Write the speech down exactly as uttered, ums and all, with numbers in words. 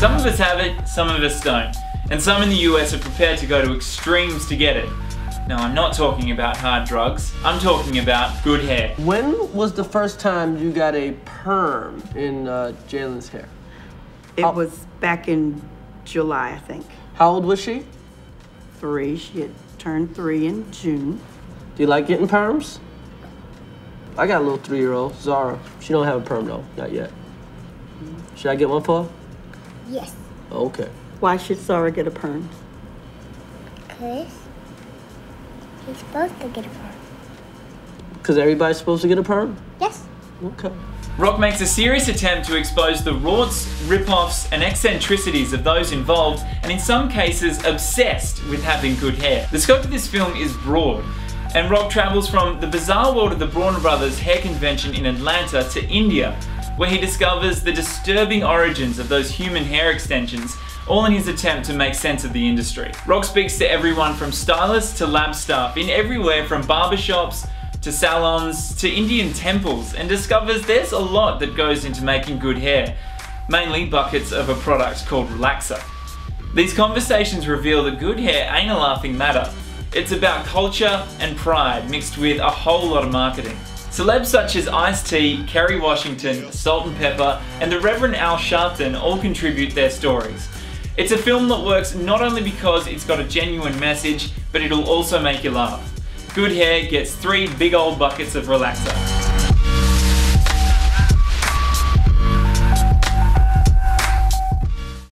Some of us have it, some of us don't. And some in the U S are prepared to go to extremes to get it. Now, I'm not talking about hard drugs, I'm talking about good hair. When was the first time you got a perm in uh, Jalen's hair? It How, was back in July, I think. How old was she? Three. She had turned three in June. Do you like getting perms? I got a little three-year-old, Zara. She don't have a perm though, not yet. Should I get one for her? Yes. Okay. Why should Zara get a perm? Because she's supposed to get a perm. Because everybody's supposed to get a perm? Yes. Okay. Rock makes a serious attempt to expose the rorts, rip-offs and eccentricities of those involved, and in some cases obsessed with having good hair. The scope of this film is broad, and Rock travels from the bizarre world of the Braun Brothers hair convention in Atlanta to India, where he discovers the disturbing origins of those human hair extensions, all in his attempt to make sense of the industry. Rock speaks to everyone from stylists to lab staff in everywhere from barbershops to salons to Indian temples, and discovers there's a lot that goes into making good hair, mainly buckets of a product called relaxer. These conversations reveal that good hair ain't a laughing matter. It's about culture and pride mixed with a whole lot of marketing. Celebs such as Ice-T, Kerry Washington, Salt and Pepper, and the Reverend Al Sharpton all contribute their stories. It's a film that works not only because it's got a genuine message, but it'll also make you laugh. Good hair gets three big old buckets of relaxer.